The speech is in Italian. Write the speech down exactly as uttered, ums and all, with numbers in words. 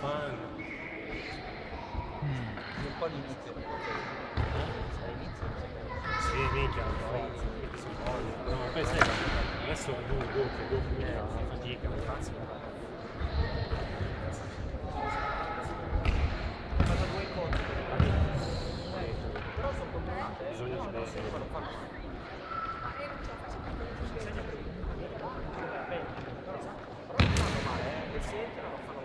fanno. Mm. Un po' all'inizio. All'inizio? Sì, minchia, no, poi sai, adesso dopo, dopo, dopo, la fatica, cazzo. Fanno due incontri. Però sono complicate. Bisogna no, fare. non si devono fare. Però non fanno male, eh. Le sentono, non fanno